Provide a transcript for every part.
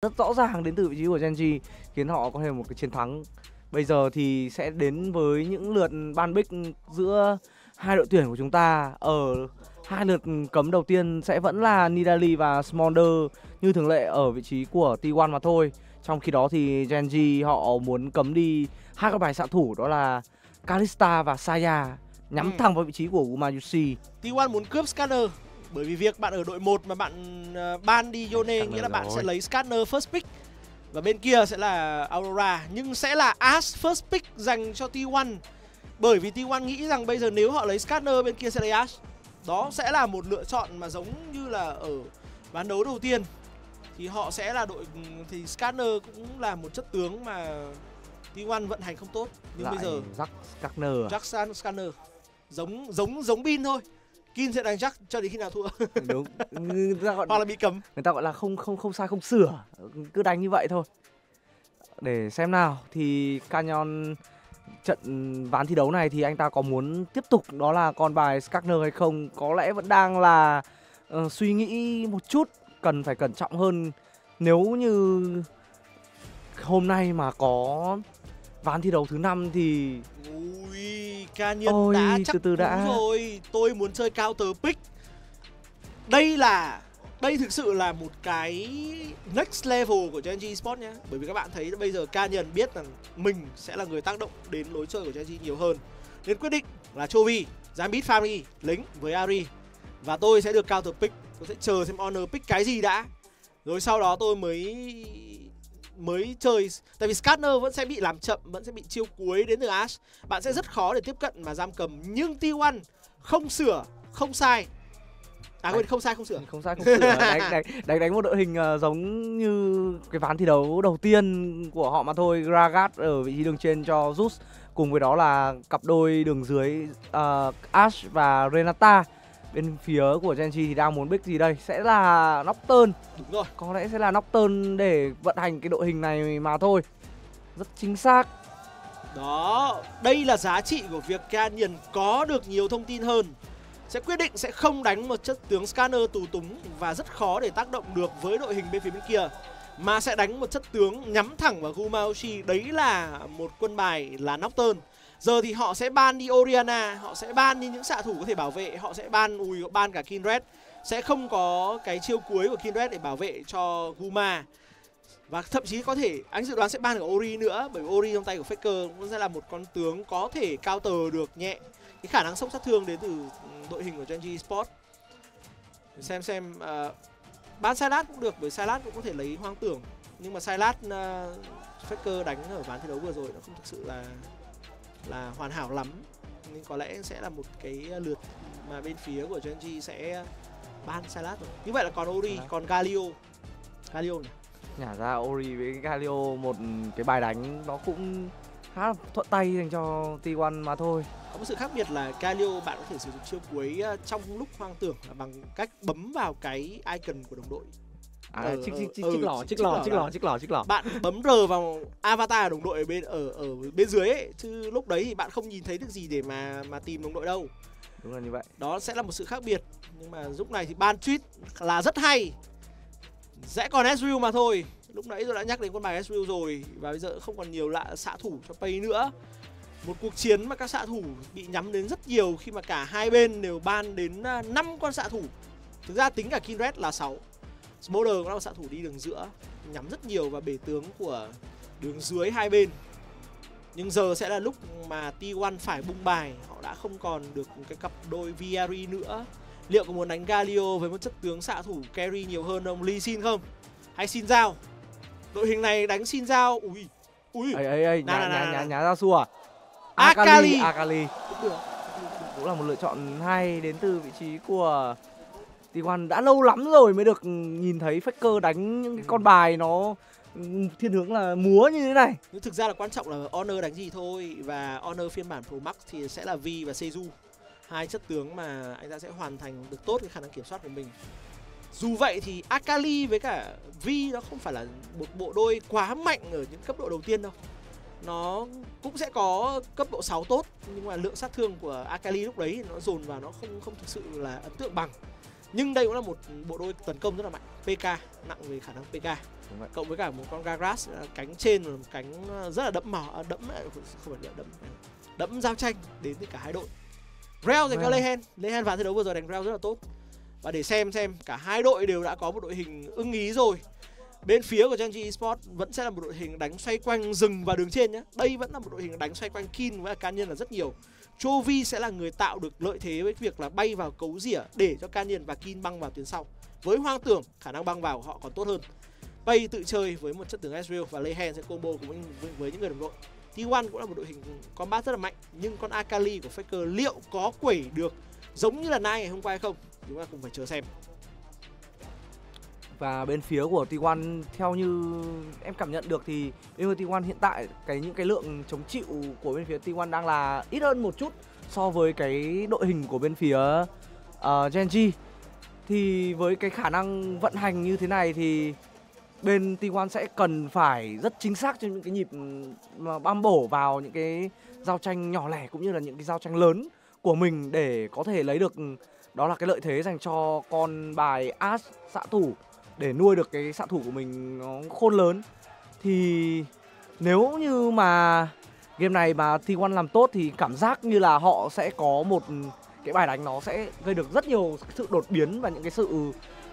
rất rõ ràng đến từ vị trí của Gen.G khiến họ có thêm một cái chiến thắng. Bây giờ thì sẽ đến với những lượt ban bích giữa hai đội tuyển của chúng ta. Ở hai lượt cấm đầu tiên sẽ vẫn là Nidalee và Smolder như thường lệ ở vị trí của T1 mà thôi. Trong khi đó thì Gen.G họ muốn cấm đi hai con bài xạ thủ, đó là Kalista và Saya, nhắm thẳng vào vị trí của Gumayusi. T1 muốn cướp Scanner, bởi vì việc bạn ở đội 1 mà bạn ban đi Yone nghĩa là bạn sẽ lấy Scanner first pick. Và bên kia sẽ là Aurora, nhưng sẽ là Ash first pick dành cho T1. Bởi vì T1 nghĩ rằng bây giờ nếu họ lấy Scanner, bên kia sẽ lấy Ash. Đó sẽ là một lựa chọn mà giống như là ở ván đấu đầu tiên. Thì họ sẽ là đội, thì Scanner cũng là một chất tướng mà T1 vận hành không tốt. Nhưng lại bây giờ Jack Scanner giống Bin thôi. Kin sẽ đánh Jack cho đến khi nào thua. Đúng. Hoặc là bị cấm. Người ta gọi là không sai không sửa, cứ đánh như vậy thôi. Để xem nào thì Canyon trận ván thi đấu này thì anh ta có muốn tiếp tục đó là con bài Skagner hay không. Có lẽ vẫn đang là suy nghĩ một chút, cần phải cẩn trọng hơn. Nếu như hôm nay mà có ván thi đấu thứ 5 thì ui, Canyon đã chắc từ đã rồi. Tôi muốn chơi counter pick. Đây thực sự là một cái next level của Gen.G Esports nhá. Bởi vì các bạn thấy bây giờ Canyon biết rằng mình sẽ là người tác động đến lối chơi của Gen.G nhiều hơn, nên quyết định là Chovy, Gambit Family, lính với Ari. Và tôi sẽ được counter pick. Tôi sẽ chờ xem Honor pick cái gì đã, rồi sau đó tôi mới chơi. Tại vì Scanner vẫn sẽ bị làm chậm, vẫn sẽ bị chiêu cuối đến từ Ash. Bạn sẽ rất khó để tiếp cận mà giam cầm. Nhưng T1 không sửa, không sai. Quên, không sai không sửa. Đánh một đội hình giống như cái ván thi đấu đầu tiên của họ mà thôi. Gragas ở vị trí đường trên cho Zeus, cùng với đó là cặp đôi đường dưới Ash và Renata. Bên phía của Gen.G thì đang muốn pick gì đây? Sẽ là Nocturne. Đúng rồi. Có lẽ sẽ là Nocturne để vận hành cái đội hình này mà thôi. Rất chính xác. Đó, đây là giá trị của việc Canyon có được nhiều thông tin hơn. Sẽ quyết định sẽ không đánh một chất tướng Scanner tù túng và rất khó để tác động được với đội hình bên phía bên kia, mà sẽ đánh một chất tướng nhắm thẳng vào Gumayusi. Đấy là một quân bài là Nocturne. Giờ thì họ sẽ ban đi Orianna, họ sẽ ban đi những xạ thủ có thể bảo vệ, họ sẽ ban cả Kindred. Sẽ không có cái chiêu cuối của Kindred để bảo vệ cho Guma. Và thậm chí có thể anh dự đoán sẽ ban cả Ori nữa, bởi vì Ori trong tay của Faker cũng sẽ là một con tướng có thể counter được nhẹ cái khả năng sốc sát thương đến từ đội hình của Gen.G Esports. Xem ban Sylas cũng được, bởi Sylas cũng có thể lấy hoang tưởng. Nhưng mà Sylas Faker đánh ở ván thi đấu vừa rồi nó không thực sự là hoàn hảo lắm, nên có lẽ sẽ là một cái lượt mà bên phía của Gen.G sẽ ban Sylas rồi. Như vậy là còn Ori, còn Galio này. Nhả ra Ori với Galio, một cái bài đánh nó cũng khá là thuận tay dành cho T1 mà thôi. Có một sự khác biệt là Galio bạn có thể sử dụng chiêu cuối trong lúc hoang tưởng là bằng cách bấm vào cái icon của đồng đội. Chiếc lò. Bạn bấm R vào avatar đồng đội ở bên dưới ấy, chứ lúc đấy thì bạn không nhìn thấy được gì để mà tìm đồng đội đâu. Đúng là như vậy. Đó sẽ là một sự khác biệt. Nhưng mà lúc này thì ban tweet là rất hay. Sẽ còn Ezreal mà thôi. Lúc nãy tôi đã nhắc đến con bài Ezreal rồi, và bây giờ không còn nhiều lạ xạ thủ cho Pay nữa. Một cuộc chiến mà các xạ thủ bị nhắm đến rất nhiều, khi mà cả hai bên đều ban đến 5 con xạ thủ. Thực ra tính cả Kindred là 6. Smolder cũng là một xạ thủ đi đường giữa, nhắm rất nhiều vào bể tướng của đường dưới hai bên. Nhưng giờ sẽ là lúc mà T1 phải bung bài. Họ đã không còn được cái cặp đôi Viari nữa. Liệu có muốn đánh Galio với một chất tướng xạ thủ carry nhiều hơn ông Lee Sin không? Hay Xin Giao? Đội hình này đánh Xin Giao. Ui. Nhá ra xua. Akali cũng là một lựa chọn hay đến từ vị trí của T1. Đã lâu lắm rồi mới được nhìn thấy Faker đánh những cái con bài nó thiên hướng là múa như thế này. Nhưng thực ra là quan trọng là Honor đánh gì thôi. Và Honor phiên bản Pro Max thì sẽ là Vi và Seju, hai chất tướng mà anh ta sẽ hoàn thành được tốt cái khả năng kiểm soát của mình. Dù vậy thì Akali với cả Vi nó không phải là một bộ đôi quá mạnh ở những cấp độ đầu tiên đâu. Nó cũng sẽ có cấp độ 6 tốt, nhưng mà lượng sát thương của Akali lúc đấy nó dồn vào nó không thực sự là ấn tượng bằng. Nhưng đây cũng là một bộ đôi tấn công rất là mạnh, PK, nặng về khả năng PK. Cộng với cả một con Gragas cánh trên là một cánh rất là đẫm màu, không phải đẫm giao tranh đến từ cả hai đội. Rell dành cho Lehen. Lehen ván thi đấu vừa rồi đánh Rell rất là tốt. Và để xem cả hai đội đều đã có một đội hình ưng ý rồi. Bên phía của Gen.G Esports vẫn sẽ là một đội hình đánh xoay quanh rừng và đường trên nhé. Đây vẫn là một đội hình đánh xoay quanh Kin với Canyon là rất nhiều. Chovy sẽ là người tạo được lợi thế với việc là bay vào cấu rỉa để cho Canyon và Kin băng vào tuyến sau. Với Hoang Tưởng, khả năng băng vào của họ còn tốt hơn. Bay tự chơi với một chất tướng Ezreal và Lehen sẽ combo cùng với những người đồng đội. T1 cũng là một đội hình combat rất là mạnh, nhưng con Akali của Faker liệu có quẩy được giống như là Nai ngày hôm qua hay không? Chúng ta cùng phải chờ xem. Và bên phía của T1 theo như em cảm nhận được thì bên phía T1 hiện tại những cái lượng chống chịu của bên phía T1 đang là ít hơn một chút so với cái đội hình của bên phía Gen.G. Thì với cái khả năng vận hành như thế này thì bên T1 sẽ cần phải rất chính xác trong những cái nhịp mà băm bổ vào những cái giao tranh nhỏ lẻ cũng như là những cái giao tranh lớn của mình để có thể lấy được đó là cái lợi thế dành cho con bài Ash xạ thủ để nuôi được cái xạ thủ của mình nó khôn lớn. Thì nếu như mà game này mà T1 làm tốt thì cảm giác như là họ sẽ có một cái bài đánh nó sẽ gây được rất nhiều sự đột biến và những cái sự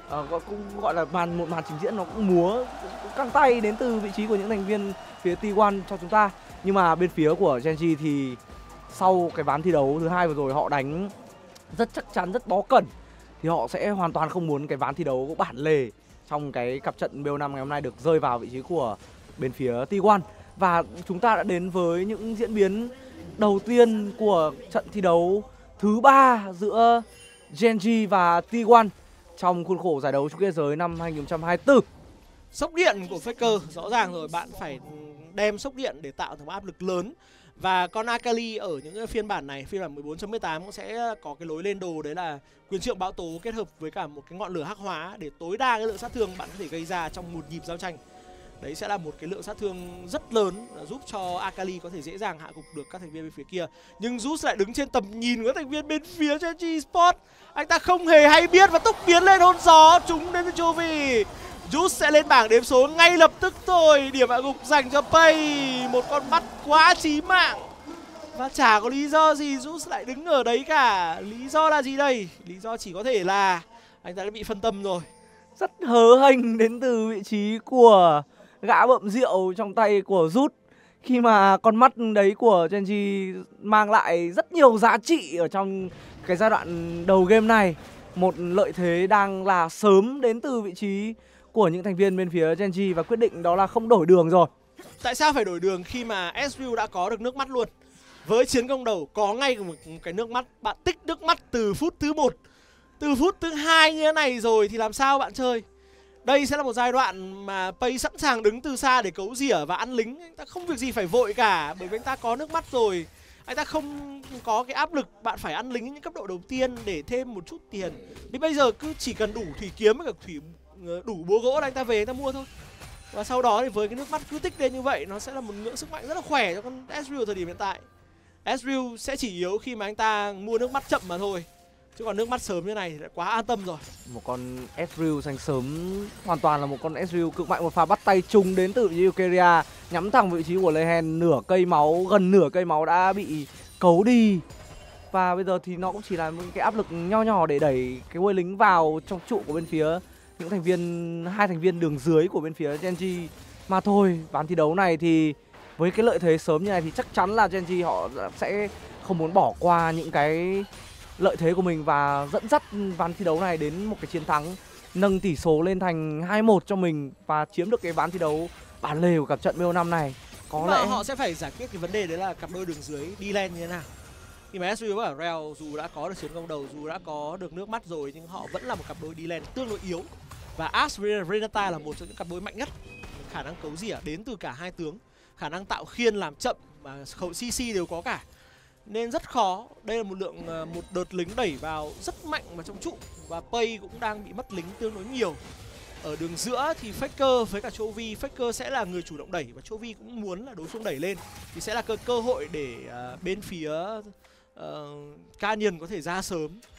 cũng gọi là một màn trình diễn nó cũng múa cũng căng tay đến từ vị trí của những thành viên phía T1 cho chúng ta. Nhưng mà bên phía của Gen.G thì sau cái ván thi đấu thứ hai vừa rồi họ đánh rất chắc chắn, rất bó cẩn thì họ sẽ hoàn toàn không muốn cái ván thi đấu bản lề trong cái cặp trận BO5 ngày hôm nay được rơi vào vị trí của bên phía T1. Và chúng ta đã đến với những diễn biến đầu tiên của trận thi đấu thứ 3 giữa Gen.G và T1 trong khuôn khổ giải đấu chung kết thế giới năm 2024. Sốc điện của Faker rõ ràng rồi, bạn phải đem sốc điện để tạo thành một áp lực lớn. Và con Akali ở những phiên bản này, phiên bản 14.18 cũng sẽ có cái lối lên đồ đấy là quyền trượng bão tố kết hợp với cả một cái ngọn lửa hắc hóa để tối đa cái lượng sát thương bạn có thể gây ra trong một nhịp giao tranh. Đấy sẽ là một cái lượng sát thương rất lớn giúp cho Akali có thể dễ dàng hạ gục được các thành viên bên phía kia. Nhưng Zeus lại đứng trên tầm nhìn của các thành viên bên phía Gen.G Esports. Anh ta không hề hay biết và tốc biến lên hôn gió trúng đến với Chovy. Zeus sẽ lên bảng đếm số ngay lập tức thôi. Điểm hạ gục dành cho Pay. Một con mắt quá chí mạng. Và chả có lý do gì Zeus lại đứng ở đấy cả. Lý do là gì đây? Lý do chỉ có thể là anh ta đã bị phân tâm rồi. Rất hớ hênh đến từ vị trí của gã bậm rượu trong tay của Zeus. Khi mà con mắt đấy của Gen.G mang lại rất nhiều giá trị ở trong cái giai đoạn đầu game này. Một lợi thế đang là sớm đến từ vị trí của những thành viên bên phía Gen.G và quyết định đó là không đổi đường rồi. Tại sao phải đổi đường khi mà Ezreal đã có được nước mắt luôn? Với chiến công đầu có ngay một cái nước mắt, bạn tích nước mắt từ phút thứ 1, từ phút thứ 2 như thế này rồi thì làm sao bạn chơi? Đây sẽ là một giai đoạn mà Pay sẵn sàng đứng từ xa để cấu rỉa và ăn lính. Anh ta không việc gì phải vội cả, bởi vì anh ta có nước mắt rồi. Anh ta không có cái áp lực bạn phải ăn lính những cấp độ đầu tiên để thêm một chút tiền. Thì bây giờ cứ chỉ cần đủ thủy kiếm với cả đủ búa gỗ là anh ta về anh ta mua thôi. Và sau đó thì với cái nước mắt cứ tích lên như vậy, nó sẽ là một ngưỡng sức mạnh rất là khỏe cho con Ezreal thời điểm hiện tại. Ezreal sẽ chỉ yếu khi mà anh ta mua nước mắt chậm mà thôi. Chứ còn nước mắt sớm như này thì đã quá an tâm rồi. Một con Ezreal giành sớm hoàn toàn là một con Ezreal cực mạnh. Một pha bắt tay trúng đến từ Eukeria nhắm thẳng vị trí của Lehen. Nửa cây máu, gần nửa cây máu đã bị cấu đi. Và bây giờ thì nó cũng chỉ là một cái áp lực nho nhỏ để đẩy cái quây lính vào trong trụ của bên phía những thành viên, hai thành viên đường dưới của bên phía Gen.G mà thôi. Ván thi đấu này thì với cái lợi thế sớm như này thì chắc chắn là Gen.G họ sẽ không muốn bỏ qua những cái lợi thế của mình và dẫn dắt ván thi đấu này đến một cái chiến thắng, nâng tỷ số lên thành 2-1 cho mình và chiếm được cái ván thi đấu bản lề của cặp trận BO5 này. Có lẽ họ sẽ phải giải quyết cái vấn đề đấy là cặp đôi đường dưới đi lên như thế nào. Khi mà Ezreal và Rell dù đã có được chiến công đầu, dù đã có được nước mắt rồi, nhưng họ vẫn là một cặp đôi đi lên tương đối yếu. Và Ash Renata là một trong những cặp đôi mạnh nhất, khả năng cấu rỉa đến từ cả hai tướng, khả năng tạo khiên làm chậm và khẩu CC đều có cả. Nên rất khó. Đây là một đợt lính đẩy vào rất mạnh vào trong trụ. Và Pay cũng đang bị mất lính tương đối nhiều. Ở đường giữa thì Faker với cả Chovy, Faker sẽ là người chủ động đẩy và Chovy cũng muốn là đối phương đẩy lên. Thì sẽ là cơ hội để bên phía Canyon có thể ra sớm.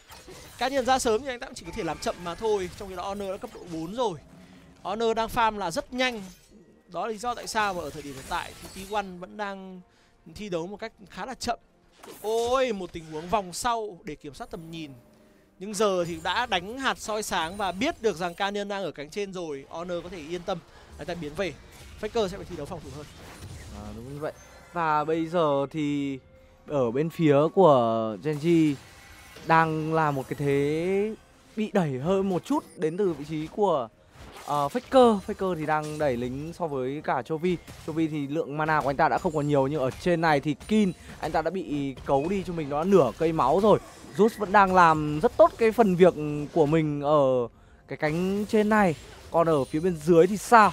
Cá nhân ra sớm nhưng anh ta cũng chỉ có thể làm chậm mà thôi. Trong khi đó Honor đã cấp độ 4 rồi. Honor đang farm là rất nhanh. Đó là lý do tại sao mà ở thời điểm hiện tại thì T1 vẫn đang thi đấu một cách khá là chậm. Ôi, một tình huống vòng sau để kiểm soát tầm nhìn. Nhưng giờ thì đã đánh hạt soi sáng và biết được rằng Canyon đang ở cánh trên rồi. Honor có thể yên tâm, anh ta biến về. Faker sẽ phải thi đấu phòng thủ hơn. Đúng như vậy. Và bây giờ thì ở bên phía của Gen.G đang là một cái thế bị đẩy hơn một chút đến từ vị trí của Faker. Faker thì đang đẩy lính so với cả Chovy. Chovy thì lượng mana của anh ta đã không còn nhiều, nhưng ở trên này thì Kin anh ta đã bị cấu đi cho mình đó nửa cây máu rồi. Zeus vẫn đang làm rất tốt cái phần việc của mình ở cái cánh trên này. Còn ở phía bên dưới thì sao?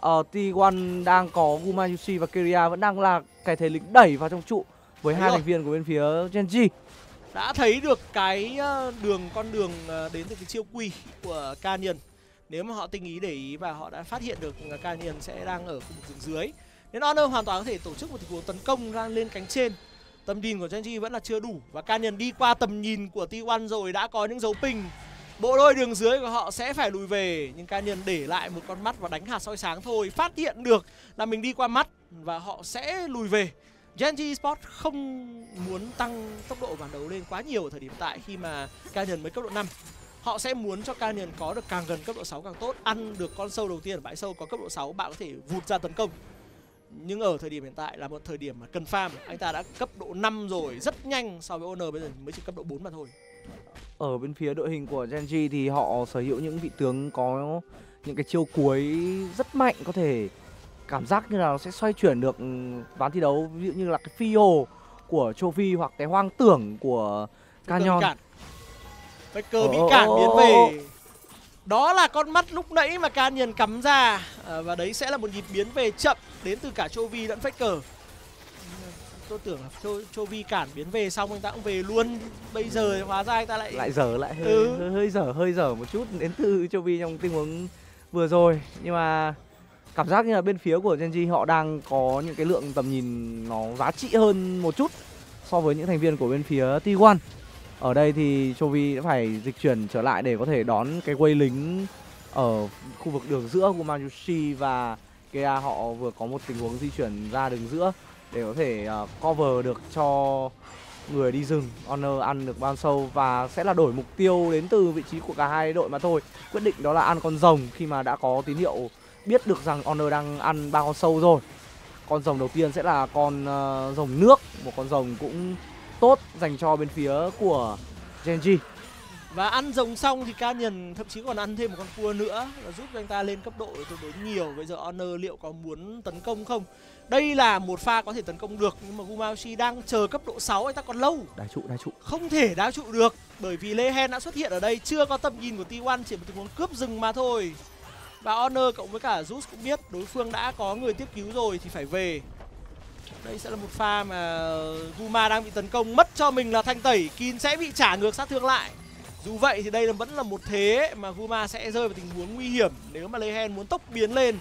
T1 đang có Gumayushi và Keria vẫn đang là cái thế lính đẩy vào trong trụ với hai thành viên của bên phía Gen.G. Đã thấy được cái con đường đến từ cái chiêu quy của Canyon. Nếu mà họ tinh ý để ý và họ đã phát hiện được Canyon sẽ đang ở khu vực rừng dưới, nên Honor hoàn toàn có thể tổ chức một tình huống tấn công ra lên cánh trên. Tầm nhìn của Gen.G vẫn là chưa đủ và Canyon đi qua tầm nhìn của T1 rồi, đã có những dấu ping. Bộ đôi đường dưới của họ sẽ phải lùi về, nhưng Canyon để lại một con mắt và đánh hạt soi sáng thôi. Phát hiện được là mình đi qua mắt và họ sẽ lùi về. Gen.G Esports không muốn tăng tốc độ bản đấu lên quá nhiều ở thời điểm tại khi mà Canyon mới cấp độ 5. Họ sẽ muốn cho Canyon có được càng gần cấp độ 6 càng tốt, ăn được con sâu đầu tiên ở bãi sâu có cấp độ 6 bạn có thể vụt ra tấn công. Nhưng ở thời điểm hiện tại là một thời điểm mà cần farm, anh ta đã cấp độ 5 rồi, rất nhanh so với Honor bây giờ mới chỉ cấp độ 4 mà thôi. Ở bên phía đội hình của Gen.G thì họ sở hữu những vị tướng có những cái chiêu cuối rất mạnh, có thể cảm giác như là nó sẽ xoay chuyển được ván thi đấu, ví dụ như là cái phi hồ của Chovy hoặc cái hoang tưởng của Canyon. Faker bị cản biến về. Đó là con mắt lúc nãy mà Canyon cắm ra, và đấy sẽ là một nhịp biến về chậm đến từ cả Chovy lẫn Faker. Tôi tưởng là Chovy cản biến về xong anh ta cũng về luôn. Bây giờ hóa ra anh ta lại dở lại hơi dở một chút đến từ Chovy trong tình huống vừa rồi. Nhưng mà cảm giác như là bên phía của Gen.G họ đang có những cái lượng tầm nhìn nó giá trị hơn một chút so với những thành viên của bên phía T1. Ở đây thì Chovy đã phải dịch chuyển trở lại để có thể đón cái quay lính ở khu vực đường giữa của Mayushi và Kea. Họ vừa có một tình huống di chuyển ra đường giữa để có thể cover được cho người đi rừng. Honor ăn được bao sâu và sẽ là đổi mục tiêu đến từ vị trí của cả hai đội mà thôi. Quyết định đó là ăn con rồng khi mà đã có tín hiệu biết được rằng Honor đang ăn 3 con sâu rồi. Con rồng đầu tiên sẽ là con rồng nước, một con rồng cũng tốt dành cho bên phía của Gen.G. Và ăn rồng xong thì Canyon thậm chí còn ăn thêm một con cua nữa, là giúp cho anh ta lên cấp độ tương đối nhiều. Bây giờ Honor liệu có muốn tấn công không? Đây là một pha có thể tấn công được, nhưng mà Gumayushi đang chờ cấp độ 6, anh ta còn lâu. Đá trụ. Không thể đá trụ được, bởi vì Lehen đã xuất hiện ở đây, chưa có tầm nhìn của T1, chỉ một tình huống cướp rừng mà thôi. Và Honor cộng với cả Zeus cũng biết đối phương đã có người tiếp cứu rồi thì phải về. Đây sẽ là một pha mà Guma đang bị tấn công, mất cho mình là thanh tẩy, Kin sẽ bị trả ngược sát thương lại. Dù vậy thì đây vẫn là một thế mà Guma sẽ rơi vào tình huống nguy hiểm nếu mà Lehen muốn tốc biến lên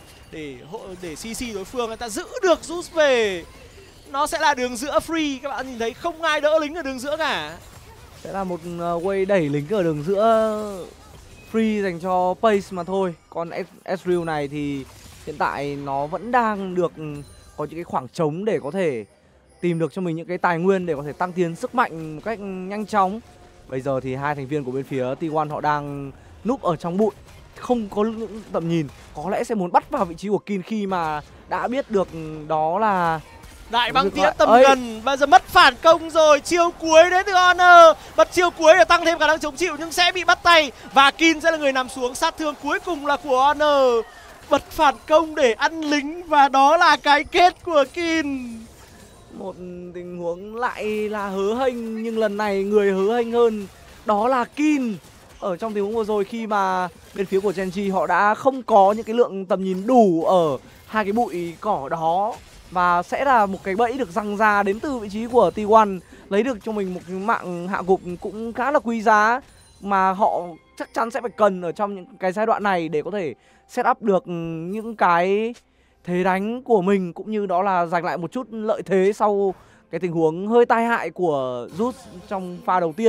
để CC đối phương. Người ta giữ được Zeus về. Nó sẽ là đường giữa free, các bạn nhìn thấy không ai đỡ lính ở đường giữa cả. Sẽ là một way đẩy lính ở đường giữa free dành cho Pace mà thôi. Còn Ezreal này thì hiện tại nó vẫn đang được có những cái khoảng trống để có thể tìm được cho mình những cái tài nguyên để có thể tăng tiến sức mạnh một cách nhanh chóng. Bây giờ thì hai thành viên của bên phía T1 họ đang núp ở trong bụi, không có những tầm nhìn, có lẽ sẽ muốn bắt vào vị trí của Kin khi mà đã biết được đó là đại băng tía tầm gần. Bây giờ mất phản công rồi, chiêu cuối đến từ Honor, bật chiêu cuối để tăng thêm khả năng chống chịu nhưng sẽ bị bắt tay và Kin sẽ là người nằm xuống. Sát thương cuối cùng là của Honor, bật phản công để ăn lính và đó là cái kết của Kin. Một tình huống lại là hớ hênh, nhưng lần này người hớ hênh hơn đó là Kin. Ở trong tình huống vừa rồi khi mà bên phía của Gen.G họ đã không có những cái lượng tầm nhìn đủ ở hai cái bụi cỏ đó, và sẽ là một cái bẫy được răng ra đến từ vị trí của T1, lấy được cho mình một cái mạng hạ gục cũng khá là quý giá mà họ chắc chắn sẽ phải cần ở trong những cái giai đoạn này để có thể set up được những cái thế đánh của mình, cũng như đó là giành lại một chút lợi thế sau cái tình huống hơi tai hại của Zeus trong pha đầu tiên.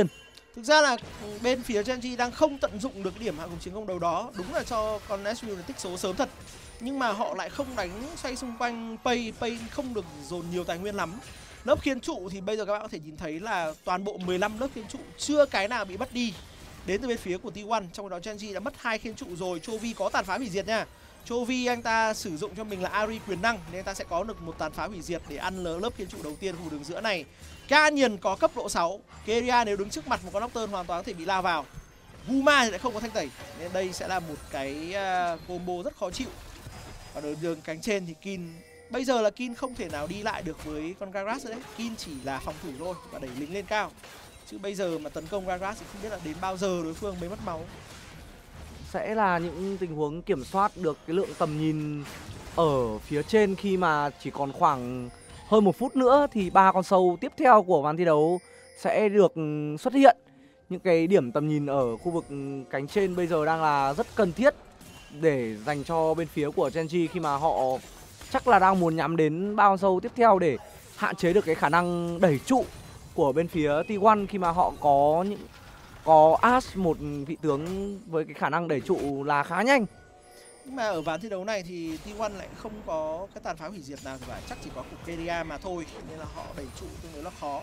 Thực ra là bên phía Gen.G đang không tận dụng được điểm hạ gục chiến công đầu đó. Đúng là cho con SU là tích số sớm thật. Nhưng mà họ lại không đánh xoay xung quanh Pay. Pay không được dồn nhiều tài nguyên lắm. Lớp khiến trụ thì bây giờ các bạn có thể nhìn thấy là toàn bộ 15 lớp khiến trụ chưa cái nào bị mất đi. Đến từ bên phía của T1. Trong đó Gen.G đã mất 2 khiến trụ rồi. Chovy có tàn phá hủy diệt nha. Chovy anh ta sử dụng cho mình là Ari quyền năng nên anh ta sẽ có được một tàn phá hủy diệt để ăn lớp khiến trụ đầu tiên khu đường giữa này. Canyon có cấp độ 6. Keria nếu đứng trước mặt một con Nocturne hoàn toàn có thể bị lao vào. Guma thì lại không có thanh tẩy nên đây sẽ là một cái combo rất khó chịu. Và ở đường cánh trên thì Kin bây giờ là Kin không thể nào đi lại được với con Gragas đấy. Kin chỉ là phòng thủ thôi và đẩy lính lên cao. Chứ bây giờ mà tấn công Gragas thì không biết là đến bao giờ đối phương mới mất máu. Sẽ là những tình huống kiểm soát được cái lượng tầm nhìn ở phía trên khi mà chỉ còn khoảng hơn 1 phút nữa thì 3 con sâu tiếp theo của ván thi đấu sẽ được xuất hiện. Những cái điểm tầm nhìn ở khu vực cánh trên bây giờ đang là rất cần thiết để dành cho bên phía của Gen.G khi mà họ chắc là đang muốn nhắm đến 3 con sâu tiếp theo để hạn chế được cái khả năng đẩy trụ của bên phía T1 khi mà họ có Ash, một vị tướng với cái khả năng đẩy trụ là khá nhanh. Nhưng mà ở ván thi đấu này thì T1 lại không có cái tàn phá hủy diệt nào thì phải, chắc chỉ có cục Keria mà thôi nên là họ đẩy trụ tương đối là khó.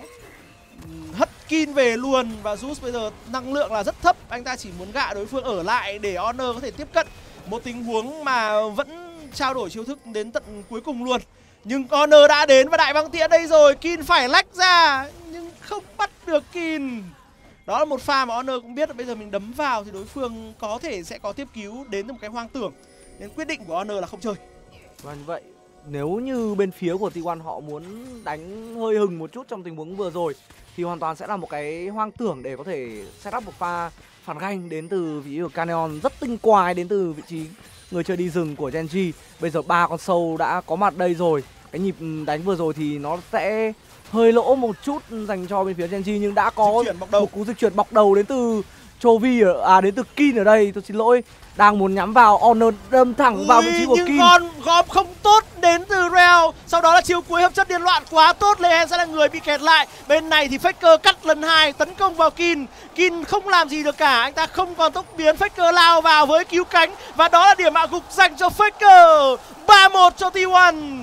Hất Kin về luôn và Zeus bây giờ năng lượng là rất thấp, anh ta chỉ muốn gạ đối phương ở lại để Honor có thể tiếp cận một tình huống mà vẫn trao đổi chiêu thức đến tận cuối cùng luôn. Nhưng Honor đã đến và đại băng tiễn đây rồi, Kin phải lách ra nhưng không bắt được Kin. Đó là một pha mà Honor cũng biết là bây giờ mình đấm vào thì đối phương có thể sẽ có tiếp cứu đến từ một cái hoang tưởng. Nên quyết định của Honor là không chơi. Và như vậy, nếu như bên phía của T1 họ muốn đánh hơi hừng một chút trong tình huống vừa rồi thì hoàn toàn sẽ là một cái hoang tưởng để có thể set up một pha phản ganh đến từ vị trí của Canyon rất tinh quái đến từ vị trí người chơi đi rừng của Gen.G. Bây giờ 3 con sâu đã có mặt đây rồi. Cái nhịp đánh vừa rồi thì nó sẽ hơi lỗ một chút dành cho bên phía Gen.G nhưng đã có một cú dịch chuyển bọc đầu đến từ Chovy đến từ Kin ở đây, tôi xin lỗi. Đang muốn nhắm vào Honor đâm thẳng vào vị trí của Kin. Nhưng con góp không tốt đến từ Rell. Sau đó là chiêu cuối hợp chất điên loạn quá tốt, Lehen sẽ là người bị kẹt lại. Bên này thì Faker cắt lần 2 tấn công vào Kin. Kin không làm gì được cả, anh ta không còn tốc biến. Faker lao vào với cứu cánh và đó là điểm hạ gục dành cho Faker. 3-1 cho T1.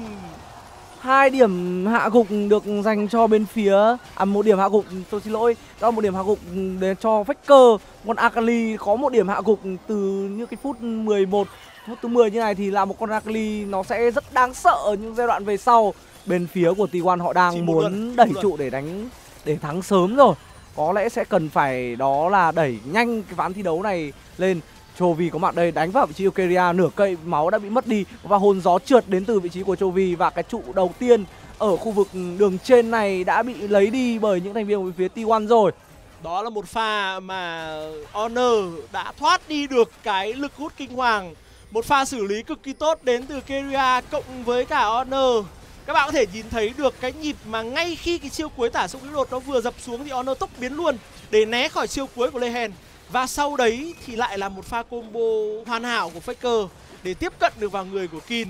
2 điểm hạ gục được dành cho bên phía một điểm hạ gục, tôi xin lỗi, đó là một điểm hạ gục để cho Faker. Con Akali có một điểm hạ gục từ như cái phút 11, phút thứ 10 như này thì là một con Akali nó sẽ rất đáng sợ ở những giai đoạn về sau. Bên phía của T1 họ đang muốn đẩy trụ để đánh để thắng sớm rồi. Có lẽ sẽ cần phải đó là đẩy nhanh cái ván thi đấu này lên. Chovy có mặt đây, đánh vào vị trí của Keria, nửa cây máu đã bị mất đi và hồn gió trượt đến từ vị trí của Chovy và cái trụ đầu tiên ở khu vực đường trên này đã bị lấy đi bởi những thành viên của phía T1 rồi. Đó là một pha mà Honor đã thoát đi được cái lực hút kinh hoàng. Một pha xử lý cực kỳ tốt đến từ Keria cộng với cả Honor. Các bạn có thể nhìn thấy được cái nhịp mà ngay khi cái chiêu cuối tả sung lũ đột nó vừa dập xuống thì Honor tốc biến luôn để né khỏi chiêu cuối của Lehen. Và sau đấy thì lại là một pha combo hoàn hảo của Faker để tiếp cận được vào người của Kin.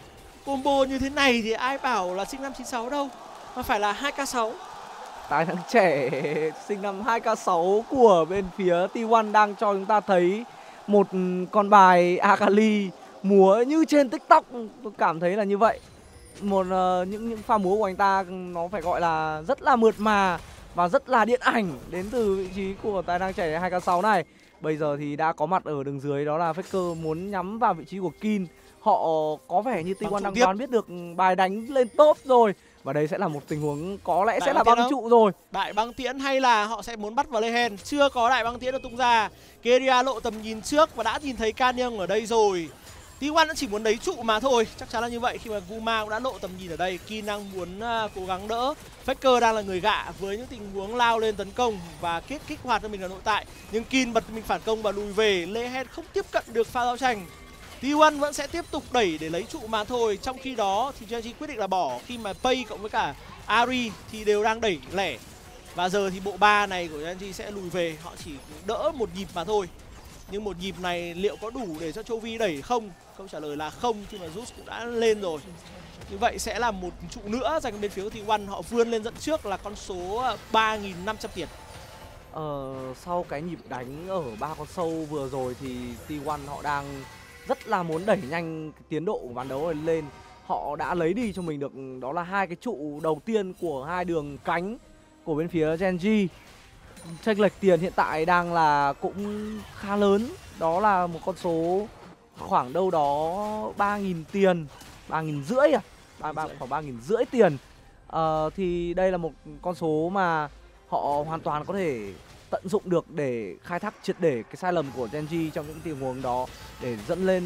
Combo như thế này thì ai bảo là sinh năm 96 đâu, mà phải là 2k6. Tài năng trẻ sinh năm 2k6 của bên phía T1 đang cho chúng ta thấy một con bài Akali múa như trên TikTok, tôi cảm thấy là như vậy. Một những pha múa của anh ta nó phải gọi là rất là mượt mà và rất là điện ảnh đến từ vị trí của tài năng trẻ 2k6 này. Bây giờ thì đã có mặt ở đường dưới, đó là Faker muốn nhắm vào vị trí của Kin. Họ có vẻ như T1 đang đoán biết được bài đánh lên top rồi. Và đây sẽ là một tình huống có lẽ sẽ là băng trụ rồi. Đại băng tiễn hay là họ sẽ muốn bắt vào Lehen. Chưa có đại băng tiễn được tung ra. Keria lộ tầm nhìn trước và đã nhìn thấy Canyon ở đây rồi. T1 chỉ muốn lấy trụ mà thôi, chắc chắn là như vậy khi mà Guma cũng đã lộ tầm nhìn ở đây. Kin đang muốn cố gắng đỡ. Faker đang là người gạ với những tình huống lao lên tấn công và kích hoạt cho mình là nội tại. Nhưng Kin bật mình phản công và lùi về. Lehen không tiếp cận được pha giao tranh. T1 vẫn sẽ tiếp tục đẩy để lấy trụ mà thôi. Trong khi đó thì Gen.G quyết định là bỏ khi mà Pay cộng với cả Ari thì đều đang đẩy lẻ. Và giờ thì bộ ba này của Gen.G sẽ lùi về. Họ chỉ đỡ một nhịp mà thôi. Nhưng một nhịp này liệu có đủ để cho Chovy đẩy không? Câu trả lời là không khi mà Zeus cũng đã lên rồi. Như vậy sẽ là một trụ nữa dành bên phía của T1. Họ vươn lên dẫn trước là con số 3.500 tiền. Sau cái nhịp đánh ở 3 con sâu vừa rồi thì T1 họ đang rất là muốn đẩy nhanh cái tiến độ của ván đấu này lên. Họ đã lấy đi cho mình được đó là 2 cái trụ đầu tiên của 2 đường cánh của bên phía Gen.G. Chênh lệch tiền hiện tại đang là cũng khá lớn. Đó là một con số khoảng đâu đó 3.000 tiền, 3.500 khoảng 3.500 tiền. Thì đây là một con số mà họ hoàn toàn có thể tận dụng được để khai thác triệt để cái sai lầm của Gen.G trong những tình huống đó, để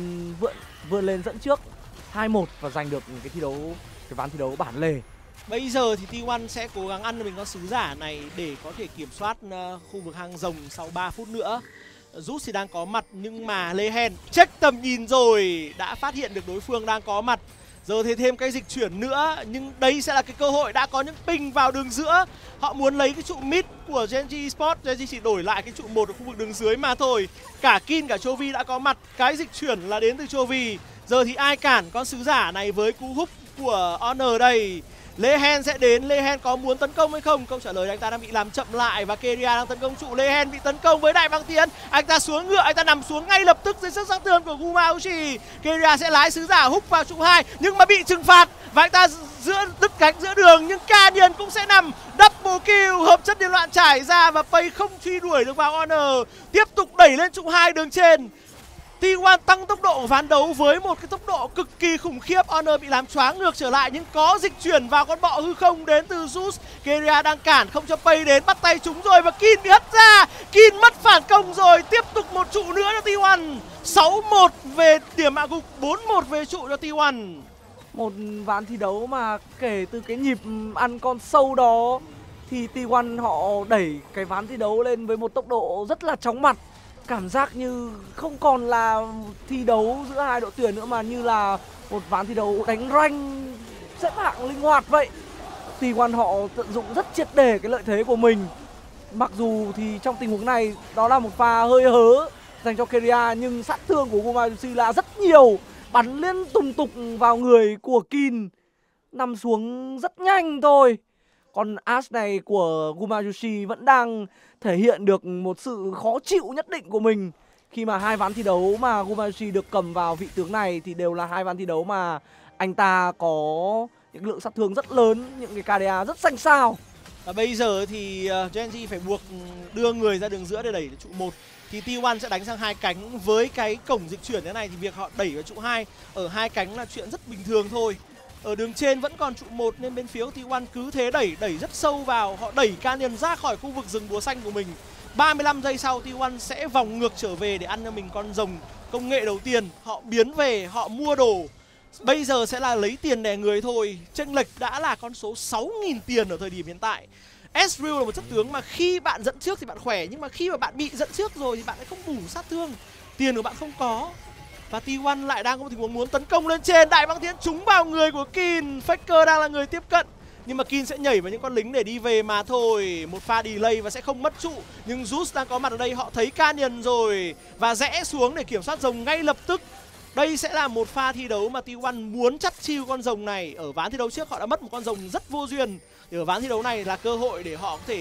vươn lên dẫn trước 2-1 và giành được cái ván thi đấu bản lề. Bây giờ thì T1 sẽ cố gắng ăn cho mình con sứ giả này để có thể kiểm soát khu vực hang rồng sau 3 phút nữa. Zeus thì đang có mặt nhưng mà Lehen check tầm nhìn rồi, đã phát hiện được đối phương đang có mặt. Giờ thì thêm cái dịch chuyển nữa, nhưng đây sẽ là cái cơ hội, đã có những ping vào đường giữa. Họ muốn lấy cái trụ mid của Gen.G Esports, Gen.G chỉ đổi lại cái trụ 1 ở khu vực đường dưới mà thôi. Cả Kin cả Chovy đã có mặt, cái dịch chuyển là đến từ Chovy. Giờ thì ai cản con sứ giả này với cú húc của Honor đây? Lehen sẽ đến, Lehen có muốn tấn công hay không? Câu trả lời anh ta đang bị làm chậm lại và Keria đang tấn công trụ. Lehen bị tấn công với Đại Băng Tiến, anh ta xuống ngựa, anh ta nằm xuống ngay lập tức dưới sức sát thương của Guma Uchi. Keria sẽ lái sứ giả húc vào trụ 2 nhưng mà bị trừng phạt và anh ta đứt cánh giữa đường, nhưng Canyon cũng sẽ nằm. Double kill, hợp chất điên loạn trải ra và Pay không truy đuổi được vào Honor, tiếp tục đẩy lên trụ 2 đường trên. T1 tăng tốc độ của ván đấu với một cái tốc độ cực kỳ khủng khiếp. Honor bị làm choáng ngược trở lại nhưng có dịch chuyển vào con bọ hư không đến từ Zeus. Keria đang cản không cho Pay đến, bắt tay chúng rồi và Kin bị hất ra. Kin mất phản công rồi, tiếp tục một trụ nữa cho T1. 6-1 về điểm hạ gục, 4-1 về trụ cho T1. Một ván thi đấu mà kể từ cái nhịp ăn con sâu đó thì T1 họ đẩy cái ván thi đấu lên với một tốc độ rất là chóng mặt. Cảm giác như không còn là thi đấu giữa hai đội tuyển nữa mà như là một ván thi đấu đánh rank xếp hạng linh hoạt vậy. T1 họ tận dụng rất triệt để cái lợi thế của mình. Mặc dù thì trong tình huống này đó là một pha hơi hớ dành cho Keria, nhưng sát thương của Gumayusi là rất nhiều, bắn liên tục vào người của Kin, nằm xuống rất nhanh thôi. Còn Ash này của Gumayusi vẫn đang thể hiện được một sự khó chịu nhất định của mình, khi mà 2 ván thi đấu mà Gumayusi được cầm vào vị tướng này thì đều là 2 ván thi đấu mà anh ta có những lượng sát thương rất lớn, những cái KDA rất xanh xao. Và bây giờ thì Gen.G phải buộc đưa người ra đường giữa để đẩy trụ 1. Thì T1 sẽ đánh sang 2 cánh. Với cái cổng dịch chuyển thế này thì việc họ đẩy vào trụ 2 ở 2 cánh là chuyện rất bình thường thôi. Ở đường trên vẫn còn trụ 1 nên bên phía của T1 cứ thế đẩy rất sâu vào. Họ đẩy Canyon ra khỏi khu vực rừng búa xanh của mình. 35 giây sau T1 sẽ vòng ngược trở về để ăn cho mình con rồng công nghệ đầu tiên. Họ biến về, họ mua đồ. Bây giờ sẽ là lấy tiền đè người thôi. Chênh lệch đã là con số 6.000 tiền ở thời điểm hiện tại. Ezreal là một chất tướng mà khi bạn dẫn trước thì bạn khỏe, nhưng mà khi mà bạn bị dẫn trước rồi thì bạn lại không đủ sát thương, tiền của bạn không có. Và T1 lại đang có một tình huống muốn tấn công lên trên. Đại Băng Tiến trúng vào người của Kin. Faker đang là người tiếp cận, nhưng mà Kin sẽ nhảy vào những con lính để đi về mà thôi. Một pha delay và sẽ không mất trụ. Nhưng Zeus đang có mặt ở đây, họ thấy Canyon rồi và rẽ xuống để kiểm soát rồng ngay lập tức. Đây sẽ là một pha thi đấu mà T1 muốn chắt chiu con rồng này. Ở ván thi đấu trước họ đã mất một con rồng rất vô duyên. Ở ván thi đấu này là cơ hội để họ có thể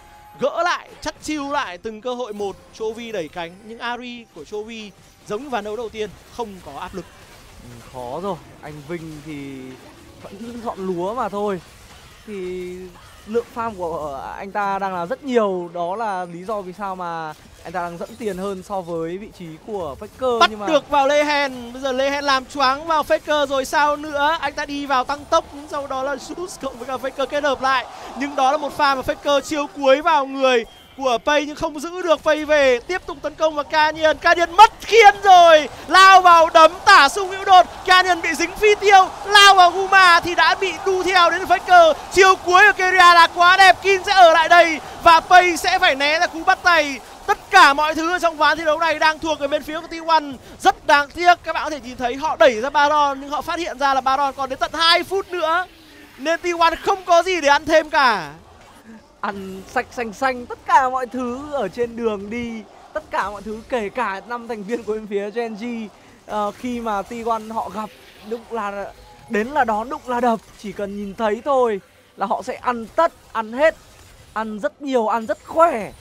gỡ lại, chắt chiu lại từng cơ hội một. Chovy đẩy cánh, nhưng Ari của Chovy giống như ván đấu đầu tiên không có áp lực. Khó rồi, anh Vinh thì vẫn dọn lúa mà thôi. Thì lượng farm của anh ta đang là rất nhiều. Đó là lý do vì sao mà anh ta đang dẫn tiền hơn so với vị trí của Faker. Bắt nhưng mà được vào Lehen. Bây giờ Lehen làm choáng vào Faker rồi sao nữa. Anh ta đi vào tăng tốc, sau đó là Zeus cộng với cả Faker kết hợp lại. Nhưng đó là một pha mà Faker chiêu cuối vào người của Pay nhưng không giữ được. Pay về tiếp tục tấn công vào Canyon. Canyon mất khiên rồi, lao vào đấm tả sung hữu đột. Canyon bị dính phi tiêu, lao vào Guma thì đã bị đu theo đến Faker. Chiêu cuối của Keria là quá đẹp. Kin sẽ ở lại đây và Pay sẽ phải né ra cú bắt tay. Tất cả mọi thứ trong ván thi đấu này đang thuộc ở bên phía của T1. Rất đáng tiếc, các bạn có thể nhìn thấy họ đẩy ra Baron nhưng họ phát hiện ra là Baron còn đến tận 2 phút nữa, nên T1 không có gì để ăn thêm cả. ăn sạch xanh tất cả mọi thứ ở trên đường đi, tất cả mọi thứ kể cả 5 thành viên của bên phía Gen.G. Khi mà T1 họ gặp đụng là đến là đón, đụng là đập, chỉ cần nhìn thấy thôi là họ sẽ ăn tất, ăn hết, ăn rất nhiều, ăn rất khỏe.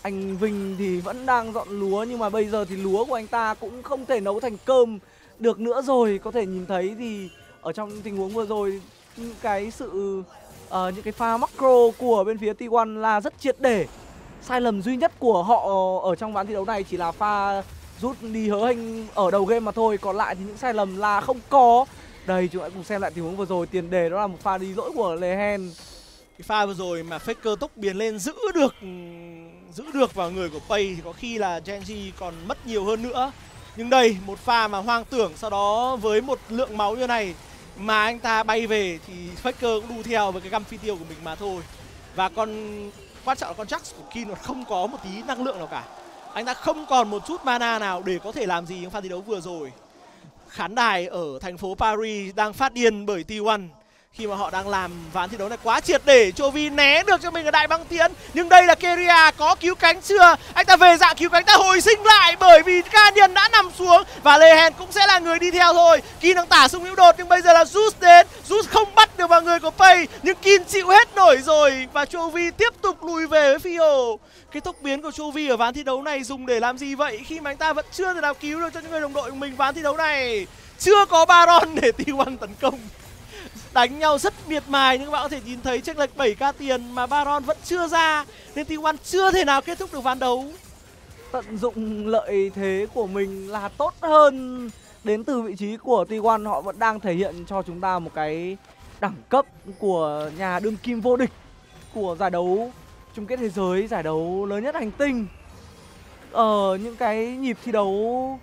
Anh Vinh thì vẫn đang dọn lúa, nhưng mà bây giờ thì lúa của anh ta cũng không thể nấu thành cơm được nữa rồi. Có thể nhìn thấy thì ở trong tình huống vừa rồi, những cái những cái pha macro của bên phía T1 là rất triệt để. Sai lầm duy nhất của họ ở trong ván thi đấu này chỉ là pha rút đi hớ hênh ở đầu game mà thôi. Còn lại thì những sai lầm là không có. Đây, chúng ta cùng xem lại tình huống vừa rồi. Tiền đề đó là một pha đi lỗi của Lehen. Cái pha vừa rồi mà Faker tốc biến lên giữ được vào người của Pay thì có khi là Genji còn mất nhiều hơn nữa. Nhưng đây, một pha mà hoang tưởng, sau đó với một lượng máu như này mà anh ta bay về thì Faker cũng đu theo với cái găm phi tiêu của mình mà thôi. Và quan trọng là con Jax của Kin còn không có một tí năng lượng nào cả. Anh ta không còn một chút mana nào để có thể làm gì trong pha thi đấu vừa rồi. Khán đài ở thành phố Paris đang phát điên bởi T1 khi mà họ đang làm ván thi đấu này quá triệt để. Chovy né được cho mình ở đại băng tiễn, nhưng đây là Keria có cứu cánh chưa? Anh ta về dạng cứu cánh, ta hồi sinh lại bởi vì Canyon đã nằm xuống và Lehen cũng sẽ là người đi theo thôi. Kin đang tả xung hữu đột, nhưng bây giờ là Zeus đến. Zeus không bắt được vào người của Pay, nhưng Kin chịu hết nổi rồi và Chovy tiếp tục lùi về với Fio. Cái tốc biến của Chovy ở ván thi đấu này dùng để làm gì vậy khi mà anh ta vẫn chưa thể nào cứu được cho những người đồng đội của mình? Ván thi đấu này chưa có Baron để T1 tấn công. Đánh nhau rất miệt mài, nhưng các bạn có thể nhìn thấy chênh lệch 7k tiền mà Baron vẫn chưa ra, nên T1 chưa thể nào kết thúc được ván đấu. Tận dụng lợi thế của mình là tốt hơn. Đến từ vị trí của T1, họ vẫn đang thể hiện cho chúng ta một cái đẳng cấp của nhà đương kim vô địch của giải đấu chung kết thế giới, giải đấu lớn nhất hành tinh. Ở những cái nhịp thi đấu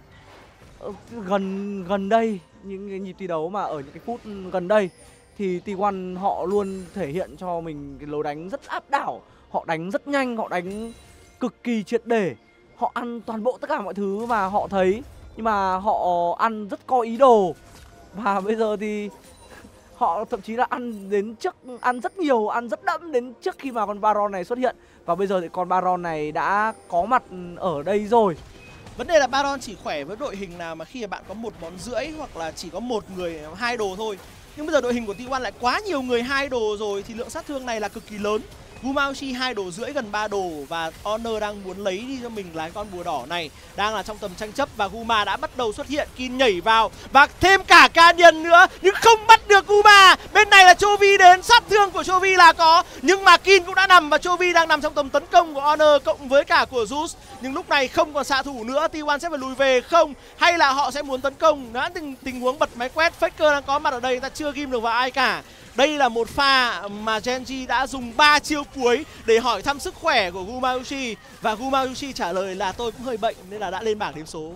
gần đây, những cái nhịp thi đấu mà ở những cái phút gần đây thì T1 họ luôn thể hiện cho mình cái lối đánh rất áp đảo. Họ đánh rất nhanh, họ đánh cực kỳ triệt để. Họ ăn toàn bộ tất cả mọi thứ mà họ thấy, nhưng mà họ ăn rất có ý đồ. Và bây giờ thì họ thậm chí là ăn rất nhiều, ăn rất đẫm đến trước khi mà con Baron này xuất hiện. Và bây giờ thì con Baron này đã có mặt ở đây rồi. Vấn đề là Baron chỉ khỏe với đội hình nào mà khi mà bạn có 1,5 món hoặc là chỉ có một người 2 đồ thôi. Nhưng bây giờ đội hình của T1 lại quá nhiều người 2 đồ rồi thì lượng sát thương này là cực kỳ lớn. Gumauchi 2,5 đồ gần 3 đồ và Honor đang muốn lấy đi cho mình là con bùa đỏ này, đang là trong tầm tranh chấp và Guma đã bắt đầu xuất hiện. Kin nhảy vào và thêm cả Canyon nữa nhưng không bắt được Guma. Bên này là Chovy đến, sát thương của Chovy là có, nhưng mà Kin cũng đã nằm và Chovy đang nằm trong tầm tấn công của Honor cộng với cả của Zeus. Nhưng lúc này không còn xạ thủ nữa, T1 sẽ phải lùi về không, hay là họ sẽ muốn tấn công? Đã tình huống bật máy quét, Faker đang có mặt ở đây, ta chưa ghim được vào ai cả. Đây là một pha mà Genji đã dùng 3 chiêu cuối để hỏi thăm sức khỏe của Gumauchi. Và Gumauchi trả lời là tôi cũng hơi bệnh nên là đã lên bảng điểm số.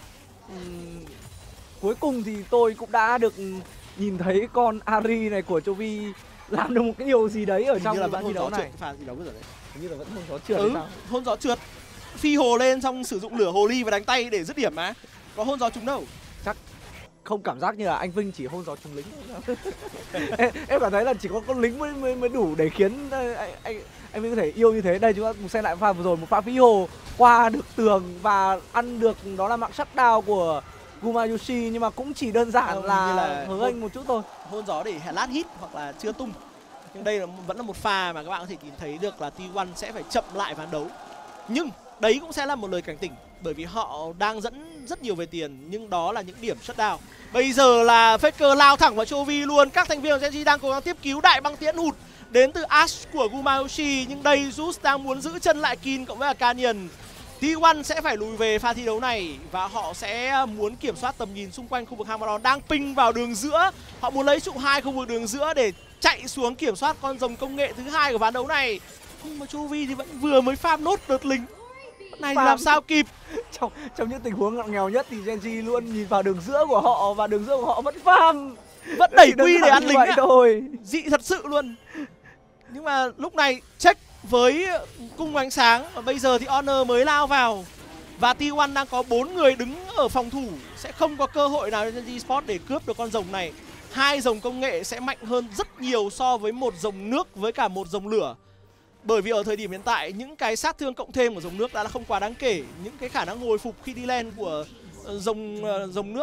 Cuối cùng thì tôi cũng đã được nhìn thấy con Ari này của Chovy làm được một cái điều gì đấy ở trong ván thi đấu này. Pha thi đấu rồi đấy. Hình như là vẫn hôn gió trượt sao? Hôn gió trượt. Phi hồ lên xong sử dụng lửa hồ ly và đánh tay để dứt điểm mà. Có hôn gió trúng đâu. Chắc không cảm giác như là anh Vinh chỉ hôn gió trúng lính. Em cảm thấy là chỉ có con lính mới đủ để khiến anh Vinh có thể yêu như thế. Đây chúng ta cùng xem lại pha vừa rồi, một pha phi hồ qua được tường và ăn được đó là mạng shutdown của Gumauchi, nhưng mà cũng chỉ đơn giản là hớ anh một chút thôi. Hôn gió để lát hit hoặc là chưa tung. Nhưng đây vẫn là một pha mà các bạn có thể nhìn thấy được là T1 sẽ phải chậm lại ván đấu. Nhưng đấy cũng sẽ là một lời cảnh tỉnh, bởi vì họ đang dẫn rất nhiều về tiền, nhưng đó là những điểm shutdown. Bây giờ là Faker lao thẳng vào Chovy luôn. Các thành viên của Genji đang cố gắng tiếp cứu, đại băng tiễn hụt đến từ Ash của Gumauchi, nhưng đây Zeus đang muốn giữ chân lại Kin cộng với Canyon. T1 sẽ phải lùi về pha thi đấu này và họ sẽ muốn kiểm soát tầm nhìn xung quanh khu vực Hammeron đang ping vào đường giữa. Họ muốn lấy trụ 2 khu vực đường giữa để chạy xuống kiểm soát con rồng công nghệ thứ 2 của ván đấu này. Nhưng mà Chovy thì vẫn vừa mới farm nốt đợt lính này thì làm sao kịp. Trong những tình huống ngặt nghèo nhất thì Genji luôn nhìn vào đường giữa của họ và đường giữa của họ vẫn farm, vẫn đẩy quy để ăn lính thôi. Dị thật sự luôn. Nhưng mà lúc này check với cung ánh sáng và bây giờ thì Honor mới lao vào và T1 đang có 4 người đứng ở phòng thủ, sẽ không có cơ hội nào cho Genji Sport để cướp được con rồng này. 2 rồng công nghệ sẽ mạnh hơn rất nhiều so với một rồng nước với cả một rồng lửa. Bởi vì ở thời điểm hiện tại những cái sát thương cộng thêm của rồng nước đã là không quá đáng kể. Những cái khả năng hồi phục khi đi lên của rồng nước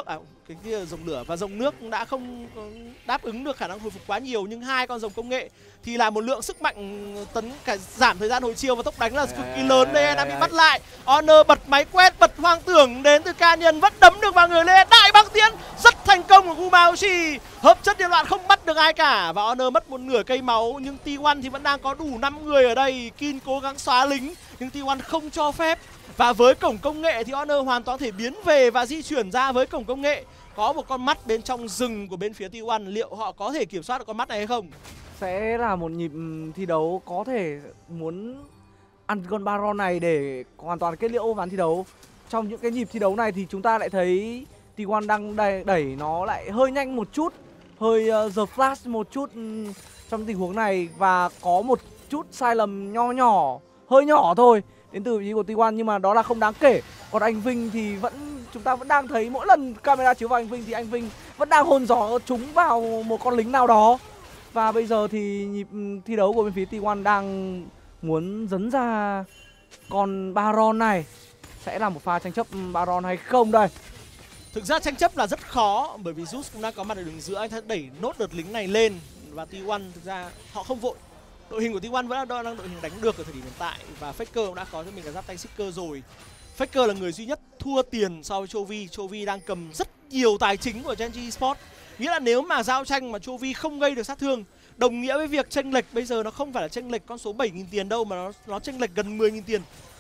cái kia là rồng lửa và rồng nước cũng đã không đáp ứng được khả năng hồi phục quá nhiều, nhưng hai con rồng công nghệ thì là một lượng sức mạnh giảm thời gian hồi chiêu và tốc đánh là cực kỳ lớn. Đây đã bị bắt lại. Honor bật máy quét, bật hoang tưởng đến từ Canyon, vẫn đấm được vào người Lê. Đại băng tiến rất thành công của Gumauchi, hợp chất điệp loạn không bắt được ai cả và Honor mất một nửa cây máu, nhưng T1 thì vẫn đang có đủ 5 người ở đây. Kin cố gắng xóa lính nhưng T1 không cho phép. Và với cổng công nghệ thì Honor hoàn toàn thể biến về và di chuyển ra với cổng công nghệ. Có một con mắt bên trong rừng của bên phía T1, liệu họ có thể kiểm soát được con mắt này hay không? Sẽ là một nhịp thi đấu có thể muốn ăn con Baron này để hoàn toàn kết liễu ván thi đấu. Trong những cái nhịp thi đấu này thì chúng ta lại thấy T1 đang đẩy nó lại hơi nhanh một chút, hơi the flash một chút trong tình huống này, và có một chút sai lầm nho nhỏ, hơi nhỏ thôi đến từ vị trí của T1, nhưng mà đó là không đáng kể. Còn anh Vinh thì chúng ta vẫn đang thấy mỗi lần camera chiếu vào anh Vinh thì anh Vinh vẫn đang hôn gió trúng vào một con lính nào đó. Và bây giờ thì nhịp thi đấu của bên phía T1 đang muốn dấn ra con Baron này. Sẽ là một pha tranh chấp Baron hay không đây? Thực ra tranh chấp là rất khó, bởi vì Zeus cũng đang có mặt ở đường giữa. Anh ta đẩy nốt đợt lính này lên và T1 thực ra họ không vội. Đội hình của T1 vẫn đang đội hình đánh được ở thời điểm hiện tại, và Faker cũng đã có cho mình cái giáp tay Seeker rồi. Faker là người duy nhất thua tiền so với Chovy. Chovy đang cầm rất nhiều tài chính của Gen.G Esports. Nghĩa là nếu mà giao tranh mà Chovy không gây được sát thương, đồng nghĩa với việc chênh lệch bây giờ nó không phải là chênh lệch con số 7.000 tiền đâu, mà nó chênh lệch gần 10.000 tiền.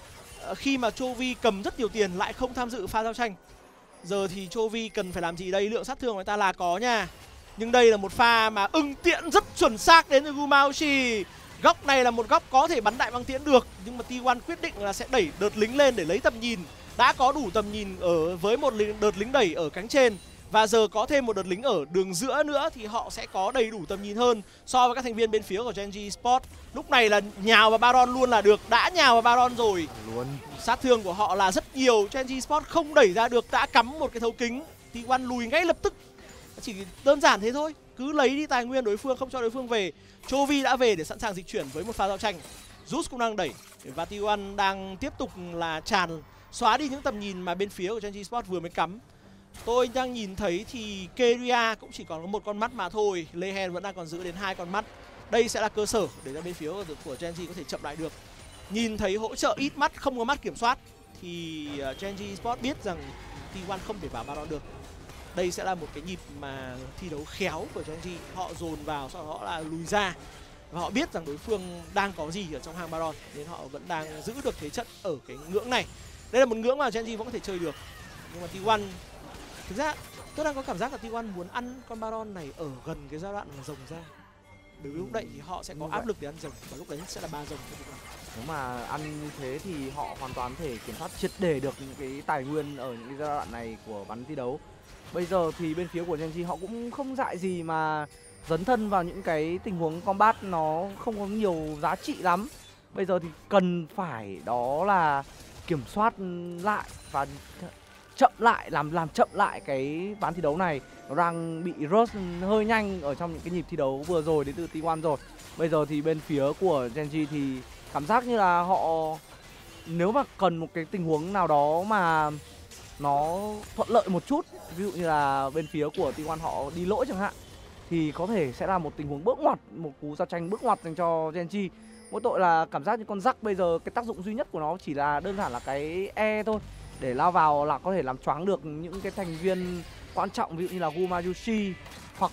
Khi mà Chovy cầm rất nhiều tiền lại không tham dự pha giao tranh. Giờ thì Chovy cần phải làm gì đây? Lượng sát thương của người ta là có nha, nhưng đây là một pha mà ưng tiễn rất chuẩn xác đến từ Gumauchi. Góc này là một góc có thể bắn đại băng tiễn được, nhưng mà T1 quyết định là sẽ đẩy đợt lính lên để lấy tầm nhìn. Đã có đủ tầm nhìn với một đợt lính đẩy ở cánh trên, và giờ có thêm một đợt lính ở đường giữa nữa thì họ sẽ có đầy đủ tầm nhìn hơn so với các thành viên bên phía của Gen.G Esports. Lúc này là nhào vào Baron luôn là được, đã nhào vào Baron rồi. Sát thương của họ là rất nhiều, Gen.G Esports không đẩy ra được, đã cắm một cái thấu kính. T1 lùi ngay lập tức, chỉ đơn giản thế thôi, cứ lấy đi tài nguyên đối phương, không cho đối phương về. Chovy đã về để sẵn sàng dịch chuyển với một pha giao tranh. Zeus cũng đang đẩy và T1 đang tiếp tục là xóa đi những tầm nhìn mà bên phía của Gen.G Esports vừa mới cắm. Tôi đang nhìn thấy thì Keria cũng chỉ còn có một con mắt mà thôi. Lehen vẫn đang còn giữ đến 2 con mắt. Đây sẽ là cơ sở để cho bên phía của Gen.G có thể chậm lại được. Nhìn thấy hỗ trợ ít mắt, không có mắt kiểm soát thì Gen.G Esports biết rằng T1 không thể vào Baron được. Đây sẽ là một cái nhịp mà thi đấu khéo của Gen.G. Họ dồn vào, sau đó họ là lùi ra. Và họ biết rằng đối phương đang có gì ở trong hang Baron, nên họ vẫn đang giữ được thế trận ở cái ngưỡng này. Đây là một ngưỡng mà Gen.G vẫn có thể chơi được. Nhưng mà T1, thực ra tôi đang có cảm giác là T1 muốn ăn con Baron này ở gần cái giai đoạn là rồng ra. Bởi vì lúc đấy thì họ sẽ có áp lực để ăn rồng, và lúc đấy sẽ là 3 rồng cho T1. Nếu mà ăn như thế thì họ hoàn toàn thể kiểm soát triệt để được những cái tài nguyên ở những cái giai đoạn này của ván thi đấu. Bây giờ thì bên phía của Gen.G họ cũng không dại gì mà dấn thân vào những cái tình huống combat nó không có nhiều giá trị lắm. Bây giờ thì cần phải đó là kiểm soát lại và chậm lại, làm chậm lại cái ván thi đấu này. Nó đang bị rush hơi nhanh ở trong những cái nhịp thi đấu vừa rồi đến từ T1 rồi. Bây giờ thì bên phía của Gen.G thì cảm giác như là họ nếu mà cần một cái tình huống nào đó mà nó thuận lợi một chút, ví dụ như là bên phía của T1 họ đi lỗi chẳng hạn, thì có thể sẽ là một tình huống bước ngoặt, một cú giao tranh bước ngoặt dành cho Gen.G. Mỗi tội là cảm giác như con Jack bây giờ cái tác dụng duy nhất của nó chỉ là đơn giản là cái E thôi, để lao vào là có thể làm choáng được những cái thành viên quan trọng, ví dụ như là Gumauchi hoặc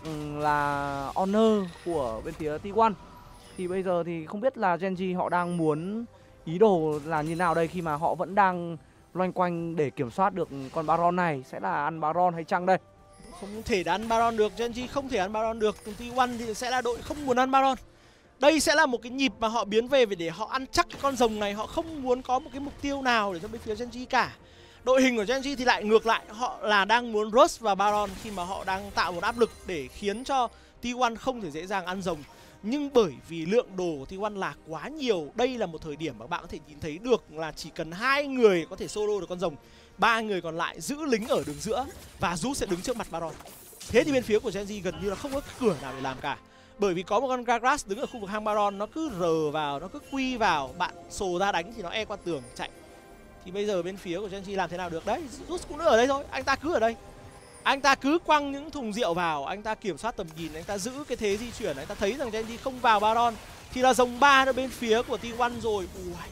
là Honor của bên phía T1. Thì bây giờ thì không biết là Gen.G họ đang muốn ý đồ là như nào đây, khi mà họ vẫn đang loanh quanh để kiểm soát được con Baron này. Sẽ là ăn Baron hay chăng đây? Không thể ăn Baron được, Gen.G không thể ăn Baron được. T1 thì sẽ là đội không muốn ăn Baron. Đây sẽ là một cái nhịp mà họ biến về để họ ăn chắc cái con rồng này. Họ không muốn có một cái mục tiêu nào để cho bên phía Gen.G cả. Đội hình của Gen.G thì lại ngược lại, họ là đang muốn rush vào Baron khi mà họ đang tạo một áp lực để khiến cho T1 không thể dễ dàng ăn rồng. Nhưng bởi vì lượng đồ của T1 là quá nhiều, đây là một thời điểm mà bạn có thể nhìn thấy được là chỉ cần 2 người có thể solo được con rồng, 3 người còn lại giữ lính ở đường giữa và Zeus sẽ đứng trước mặt Baron. Thế thì bên phía của Gen.G gần như là không có cửa nào để làm cả. Bởi vì có một con Gragas đứng ở khu vực hang Baron, nó cứ rờ vào, nó cứ quy vào, bạn sồ ra đánh thì nó e qua tường chạy. Thì bây giờ bên phía của Gen.G làm thế nào được? Đấy, Zeus cũng ở đây thôi, anh ta cứ ở đây. Anh ta cứ quăng những thùng rượu vào, anh ta kiểm soát tầm nhìn, anh ta giữ cái thế di chuyển, anh ta thấy rằng Gen G không vào Baron thì là rồng 3 ở bên phía của T1 rồi.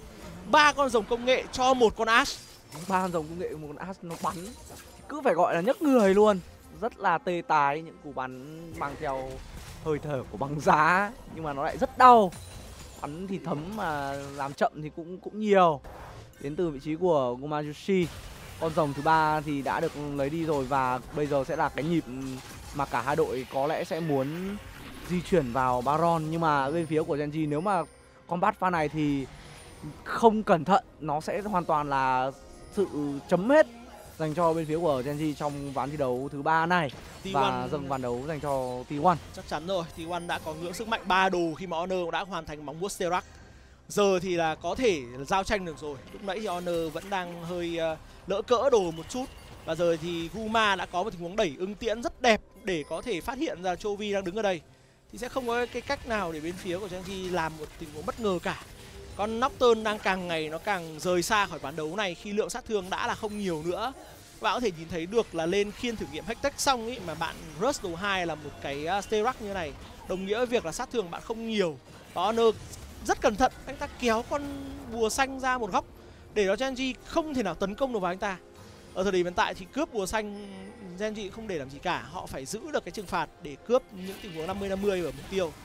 3 con rồng công nghệ cho một con Ashe. 3 con rồng công nghệ, một con Ashe nó bắn cứ phải gọi là nhấc người luôn, rất là tê tái, những cú bắn mang theo hơi thở của băng giá nhưng mà nó lại rất đau. Bắn thì thấm mà làm chậm thì cũng nhiều. Đến từ vị trí của Gumayushi. Con rồng thứ 3 thì đã được lấy đi rồi và bây giờ sẽ là cái nhịp mà cả hai đội có lẽ sẽ muốn di chuyển vào Baron, nhưng mà bên phía của Gen G nếu mà combat pha này thì không cẩn thận nó sẽ hoàn toàn là sự chấm hết dành cho bên phía của Gen G trong ván thi đấu thứ 3 này. T1 và dâng ván đấu dành cho T1. Chắc chắn rồi, T1 đã có ngưỡng sức mạnh 3 đồ khi mà Honor cũng đã hoàn thành móng vuốt Sterak. Giờ thì là có thể giao tranh được rồi. Lúc nãy thì Honor vẫn đang hơi lỡ cỡ đồ một chút. Và giờ thì Guma đã có một tình huống đẩy ưng tiễn rất đẹp để có thể phát hiện ra Chovy đang đứng ở đây. Thì sẽ không có cái cách nào để bên phía của Gen G làm một tình huống bất ngờ cả. Con Nocturne đang càng ngày nó càng rời xa khỏi ván đấu này khi lượng sát thương đã là không nhiều nữa. Bạn có thể nhìn thấy được là lên khiên thử nghiệm Hextech xong ý, mà bạn rush đồ 2 là một cái Sterak như này, đồng nghĩa với việc là sát thương bạn không nhiều. Và Honor rất cẩn thận, anh ta kéo con bùa xanh ra một góc để cho Gen G không thể nào tấn công được vào anh ta. Ở thời điểm hiện tại thì cướp bùa xanh Gen G không để làm gì cả, họ phải giữ được cái trừng phạt để cướp những tình huống 50-50 ở mục tiêu.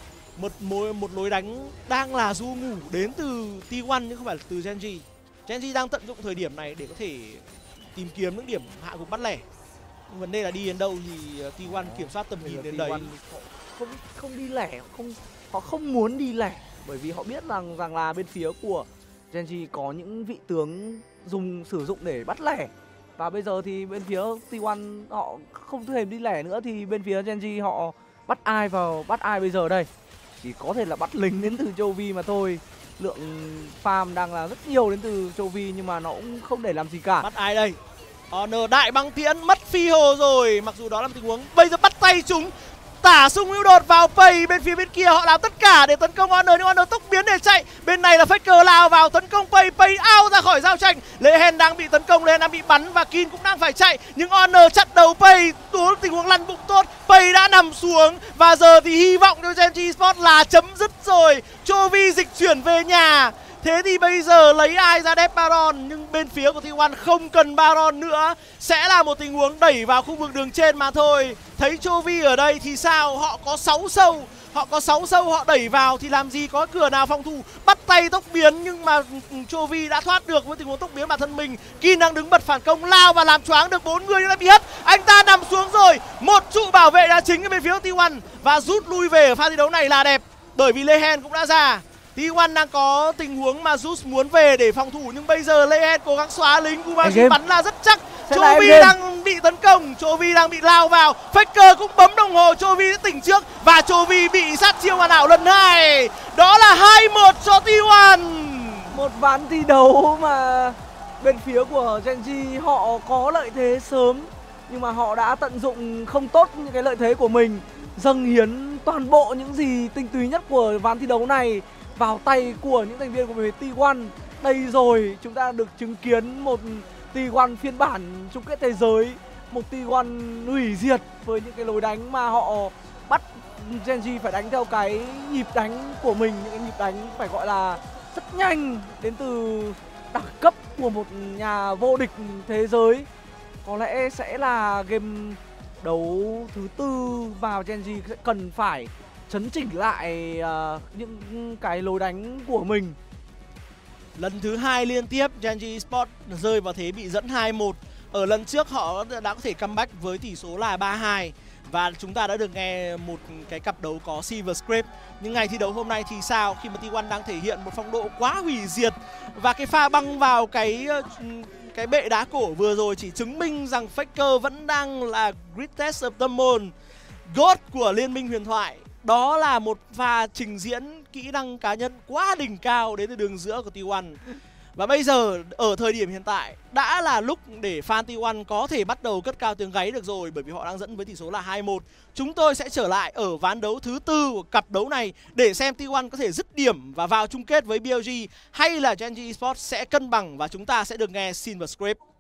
Một lối đánh đang là du ngủ đến từ T1 nhưng không phải là từ Gen G. Gen G đang tận dụng thời điểm này để có thể tìm kiếm những điểm hạ gục bắt lẻ. Vấn đề là đi đến đâu thì T1 kiểm soát tầm nhìn đến đấy. Không đi lẻ, họ không muốn đi lẻ bởi vì họ biết rằng là bên phía của Gen G có những vị tướng sử dụng để bắt lẻ. Và bây giờ thì bên phía T1 họ không thèm đi lẻ nữa thì bên phía Gen G họ bắt ai bây giờ đây? Chỉ có thể là bắt lính đến từ Chovy mà thôi. Lượng farm đang là rất nhiều đến từ Chovy nhưng mà nó cũng không để làm gì cả. Bắt ai đây? Honor đại băng tiễn mất phi hồ rồi. Mặc dù đó là một tình huống bây giờ bắt tay chúng. Tả xung hữu đột vào Pay. Bên phía bên kia họ làm tất cả để tấn công Honor nhưng Honor tốc biến để chạy. Bên này là Faker lao vào tấn công Pay. Pay out ra khỏi giao tranh. Lehen đang bị tấn công, Lehen đang bị bắn và Kin cũng đang phải chạy. Nhưng Honor chặn đầu Pay. Tình huống lăn bụng tốt. Pay đã nằm xuống và giờ thì hy vọng cho Gen G Esports là chấm dứt rồi. Chovy dịch chuyển về nhà. Thế thì bây giờ lấy ai ra đép Baron, nhưng bên phía của T1 không cần Baron nữa. Sẽ là một tình huống đẩy vào khu vực đường trên mà thôi. Thấy Chovy ở đây thì sao? Họ có 6 sâu, họ đẩy vào thì làm gì có cửa nào phòng thủ. Bắt tay tốc biến nhưng mà Chovy đã thoát được với tình huống tốc biến bản thân mình. Kin đang đứng bật phản công, lao và làm choáng được 4 người nhưng đã bị hất. Anh ta nằm xuống rồi. Một trụ bảo vệ là chính ở bên phía của T1 và rút lui về ở pha thi đấu này là đẹp. Bởi vì Lehen cũng đã ra. T1 đang có tình huống mà Zeus muốn về để phòng thủ nhưng bây giờ Lehen cố gắng xóa lính. Gumayushi bắn là rất chắc. Chovy đang bị tấn công, Chovy đang bị lao vào. Faker cũng bấm đồng hồ, Chovy đã tỉnh trước và Chovy bị sát chiêu hoàn hảo lần 2. Đó là 2-1 cho T1. Một ván thi đấu mà bên phía của Gen G họ có lợi thế sớm nhưng mà họ đã tận dụng không tốt những cái lợi thế của mình, dâng hiến toàn bộ những gì tinh túy nhất của ván thi đấu này vào tay của những thành viên của bên phía T1. Đây rồi, chúng ta được chứng kiến một T1 phiên bản chung kết thế giới, một T1 hủy diệt với những cái lối đánh mà họ bắt Gen G phải đánh theo cái nhịp đánh của mình, những cái nhịp đánh phải gọi là rất nhanh đến từ đẳng cấp của một nhà vô địch thế giới. Có lẽ sẽ là game đấu thứ 4 và Gen G sẽ cần phải chấn chỉnh lại những cái lối đánh của mình. Lần thứ 2 liên tiếp Gen G Esports rơi vào thế bị dẫn 2-1. Ở lần trước họ đã có thể comeback với tỷ số là 3-2. Và chúng ta đã được nghe một cái cặp đấu có Silver Scrape. Nhưng ngày thi đấu hôm nay thì sao? Khi mà T1 đang thể hiện một phong độ quá hủy diệt. Và cái pha băng vào cái bệ đá cổ vừa rồi chỉ chứng minh rằng Faker vẫn đang là greatest of them all, GOAT của Liên minh huyền thoại. Đó là một pha trình diễn kỹ năng cá nhân quá đỉnh cao đến từ đường giữa của T1. Và bây giờ ở thời điểm hiện tại đã là lúc để fan T1 có thể bắt đầu cất cao tiếng gáy được rồi, bởi vì họ đang dẫn với tỷ số là 2-1. Chúng tôi sẽ trở lại ở ván đấu thứ 4 của cặp đấu này để xem T1 có thể dứt điểm và vào chung kết với BLG hay là Gen G Esports sẽ cân bằng và chúng ta sẽ được nghe Silver Scrape.